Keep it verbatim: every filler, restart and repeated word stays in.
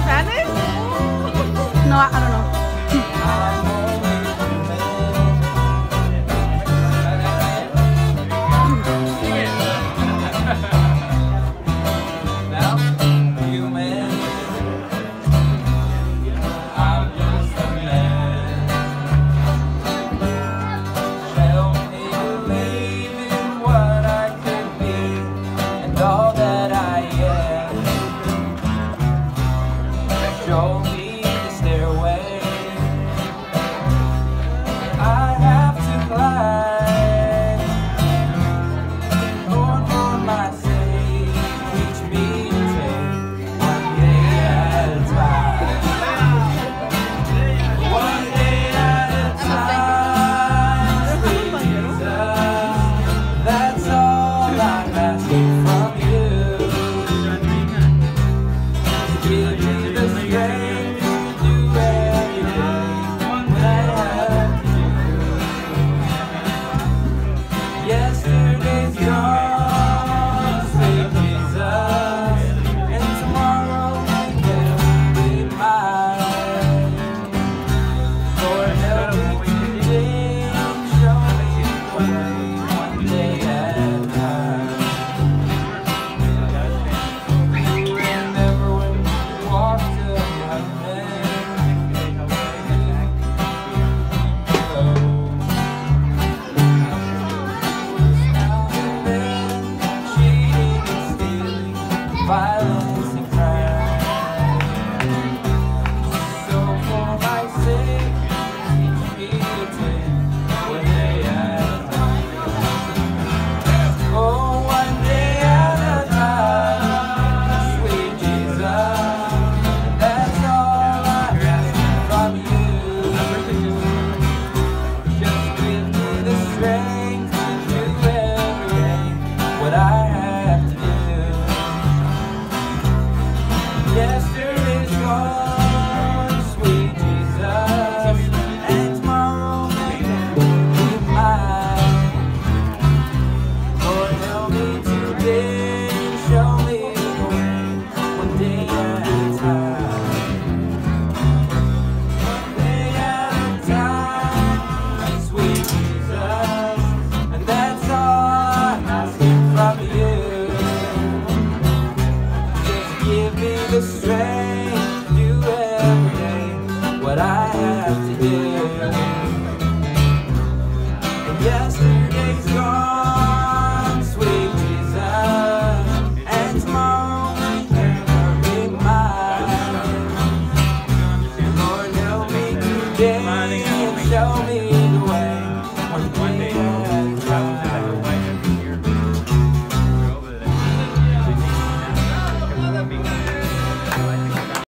Spanish? No, I, I don't know. Show me the stairway I have to climb. Lord, for my sake, teach me to take one day at a time. One day at a time, sweet Jesus. That's all I'm asking from you. Give me the strength to do everything what I have to do. Yesterday's gone, sweet Jesus, and tomorrow will be mine. Lord, help me today, show me the way, one day at a time. Remember when we walked violence and crime. So for my sake, teach me to take one day at a time. Oh, one day at a time, sweet Jesus. That's all I ask from you. Just give me the strength to do every day what I have to do. Yesterday's gone, sweet Jesus, and tomorrow may be mine. Lord, help me today, show me the way, one day at a time. One day at a time, sweet Jesus, and that's all I'm asking from you. Give me the strength to do every day what I have to do. And yesterday's gone, sweet Jesus, and tomorrow may never be mine. Lord, help me today and show me the way.